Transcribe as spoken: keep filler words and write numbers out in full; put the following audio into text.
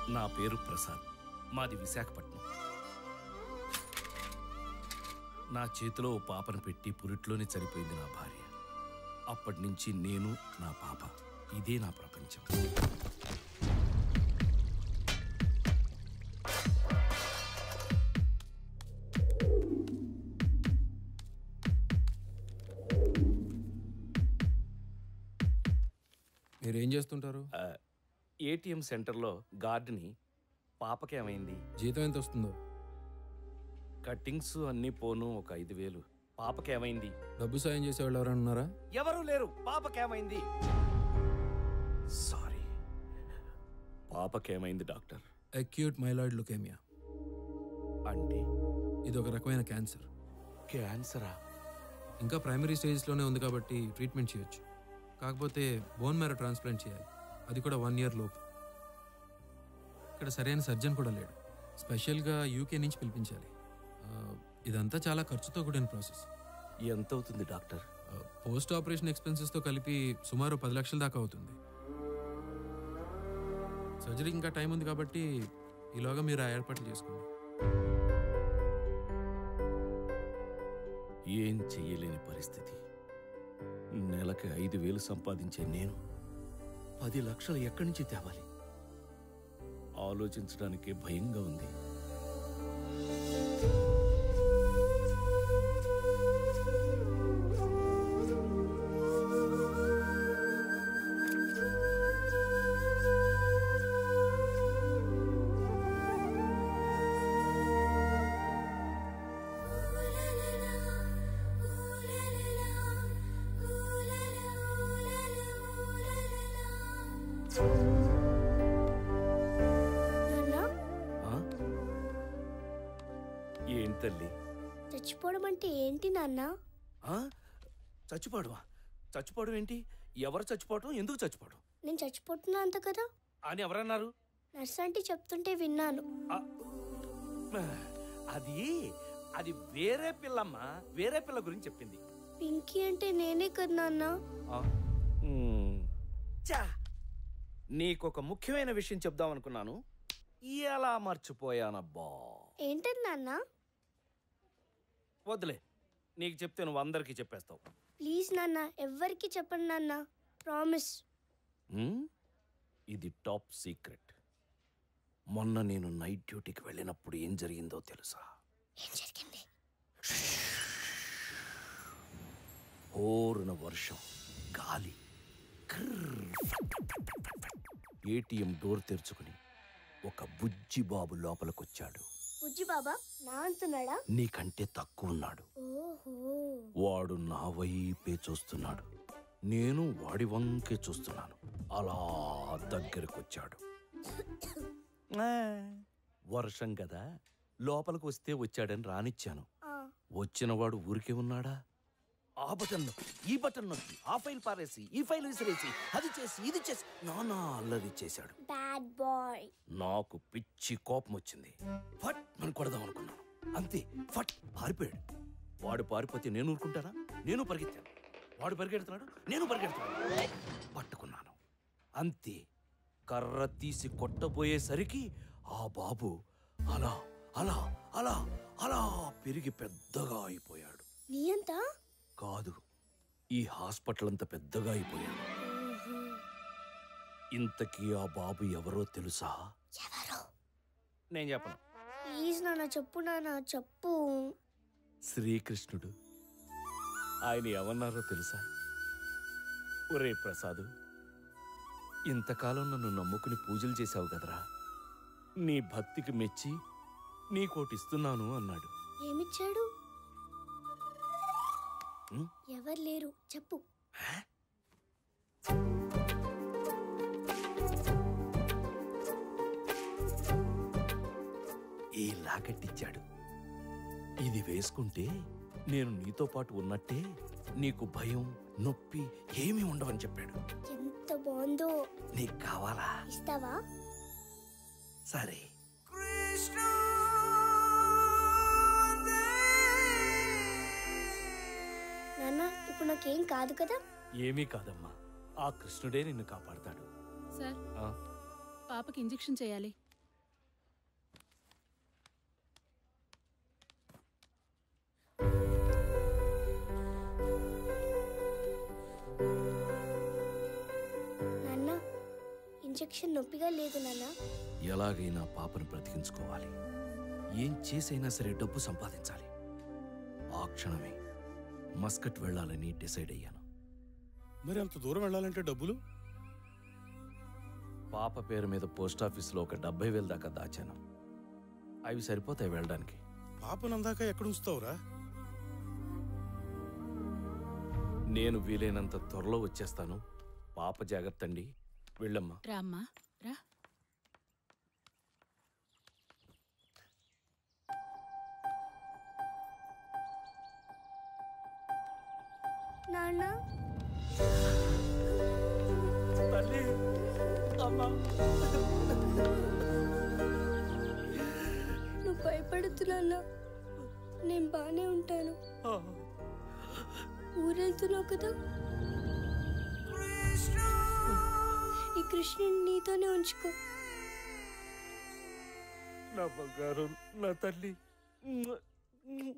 నా పేరు ప్రసాద్, మాది విశాఖపట్నం. నా చేతిలో ఓ పాపను పెట్టి పురిట్లోనే చనిపోయింది నా భార్య. అప్పటి నుంచి నేను, నా పాప, ఇదే నా ప్రపంచం. మీరేం చేస్తుంటారు? ఏటీఎం సెంటర్లో గార్డ్ని. పాపకేమైంది? జీతం ఎంత వస్తుందో? కట్టింగ్స్ అన్నీ పోను ఒక ఐదు వేలు. పాపకేమైంది? డబ్బు సాయం చేసేవాళ్ళు ఎవరైనా ఉన్నారా? ఎవరూ లేరు. పాపకేమైంది? సారీ, పాపకేమైంది డాక్టర్? Acute myeloid leukemia. అంటే ఇది ఒక రకమైన క్యాన్సర్. క్యాన్సరా? ఇంకా ప్రైమరీ స్టేజ్లోనే ఉంది కాబట్టి ట్రీట్మెంట్ చేయొచ్చు. కాకపోతే బోన్ మ్యారో ట్రాన్స్ప్లాంట్ చేయాలి, అది కూడా వన్ ఇయర్ లోపు. ఇక్కడ సరైన సర్జన్ కూడా లేడు. స్పెషల్గా యూకే నుంచి పిలిపించాలి. ఇదంతా చాలా ఖర్చుతో కూడిన ప్రాసెస్. ఎంత అవుతుంది డాక్టర్? పోస్ట్ ఆపరేషన్ ఎక్స్పెన్సెస్తో కలిపి సుమారు పది లక్షల దాకా అవుతుంది. సర్జరీకి ఇంకా టైం ఉంది కాబట్టి ఈలోగా మీరు ఆ ఏర్పాట్లు చేసుకోండి. ఏం చెయ్యలేని పరిస్థితి. నెలకి ఐదు వేలు సంపాదించే నేను పది లక్షలు ఎక్కడి నుంచి తేవాలి? ఆలోచించడానికి భయంగా ఉంది. ఏం తల్లి? చచ్చిపోవడం అంటే ఏంటి నాన్న? చచ్చిపోవడమా? చచ్చిపోవడం ఏంటి? ఎవరు చచ్చిపోవడం? ఎందుకు చచ్చిపోవడం? నేను చచ్చిపోతున్నా అంత కదా అని ఎవరన్నారు? నర్స్ అంటే చెప్తుంటే విన్నాను. అది అది వేరే పిల్లమ్మా, వేరే పిల్ల గురించి చెప్పింది. పింకీ అంటే నేనే కదా నాన్న. నీకొక ముఖ్యమైన విషయం చెప్దాం అనుకున్నాను, ఎలా మర్చిపోయానబ్బా. ఏంటది నాన్న? వద్దులే, నీకు చెప్తే నువ్వు అందరికీ చెప్పేస్తావు. ప్లీజ్ నాన్న, ఎవ్వరికి చెప్పండి నాన్న, ప్రామిస్. ఇది టాప్ సీక్రెట్. మొన్న నేను నైట్ డ్యూటీకి వెళ్ళినప్పుడు ఏం జరిగిందో తెలుసా? ఏం జరిగింది? హోరున వర్షం, గాలి. ఏటీఎం డోర్ తెరుచుకుని ఒక బుజ్జి బాబు లోపలికొచ్చాడు. బుజ్జి బాబా నా అంటున్నాడా? నీకంటే తక్కువ ఉన్నాడు. ఓహో. వాడు నా వైపే చూస్తున్నాడు, నేను వాడి వంకే చూస్తున్నాను. అలా దగ్గరకొచ్చాడు. వర్షం కదా, లోపలికి వస్తే వచ్చాడని రానిచ్చాను. వచ్చినవాడు ఊరికే ఉన్నాడా? ఆ బటన్ నొక్కి, ఈ బటన్ నొక్కి, ఆ ఫైల్ పారేసి, ఈ ఫైల్ విసిరేసి, అది చేసి, ఇది చేసి నానా అల్లరి చేశాడు. Bad boy. నాకు పిచ్చి కోపం వచ్చింది. ఫట్ మనం కొడదాం అనుకున్నాను, అంతే ఫట్ పారిపోయాడు. వాడు పారిపోతే నేను ఊరుకుంటానా? నేను పరిగెత్తాను. వాడు పరిగెడుతున్నాడు, నేను పరిగెడుతున్నాను. పట్టుకున్నాను, అంతే. కర్ర తీసి కొట్టబోయేసరికి ఆ బాబు అలా అలా అలా అలా పెరిగి పెద్దగా అయిపోయాడు. నీ అంతా కాదు, ఈ హాస్పిటల్ అంత పెద్దగా అయిపోయాడు. ఇంతకీ ఆ బాబు ఎవరో తెలుసా? ఎవరో? నేను చెప్పను. ప్లీజ్ నాన్న చెప్పు నాన్న, చెప్పు. శ్రీకృష్ణుడు. ఆయన ఏమన్నారో తెలుసా? ఒరే ప్రసాదు, ఇంతకాలం నన్ను నమ్ముకుని పూజలు చేశావు కదరా, నీ భక్తికి మెచ్చి నీకోటిస్తున్నాను అన్నాడు. ఏమిచ్చాడు? ఎవరు లేరు, చెప్పు. ఈ లాకెట్టిచ్చాడు. ఇది వేసుకుంటే నేను నీతో పాటు ఉన్నట్టే, నీకు భయం నొప్పి ఏమీ ఉండవని చెప్పాడు. ఎంత బాగుందో. నీకు కావాలా? ఇస్తావా? సరే. నాన్న, ఇప్పుడు నాకేం కాదు కదా? ఏమీ కాదమ్మా, ఆ కృష్ణుడే నిన్ను కాపాడతాడు. సార్, పాపకి ఇంజెక్షన్ చేయాలి. ఇంజెక్షన్ నొప్పిగా లేదు నాన్న. ఎలాగైనా పాపను బ్రతికించుకోవాలి. ఏం చేసైనా సరే డబ్బు సంపాదించాలి. ఆ క్షణమే మస్కట్ వెళ్ళాలని డిసైడ్ అయ్యాను. మరి అంత దూరం వెళ్ళాలంటే డబ్బులు? పాప పేరు మీద పోస్ట్ ఆఫీస్లో ఒక డెబ్బై వేల దాకా దాచాను. అవి సరిపోతాయి వెళ్ళడానికి. పాపనందాక ఎక్కడ ఉంచుతావురా? నేను వీలైనంత త్వరలో వచ్చేస్తాను. పాప జాగ్రత్త అండి. వెళ్ళమ్మా. రామ్మా రా. నాన్న తల్లి, అమ్మా. నువ్వు భయపడద్దు నాన్న, నేను బానే ఉంటాను. ఊరెళ్తున్నావు కదా, ఈ కృష్ణుని నీతోనే ఉంచుకో. నా బంగారం, నా తల్లి.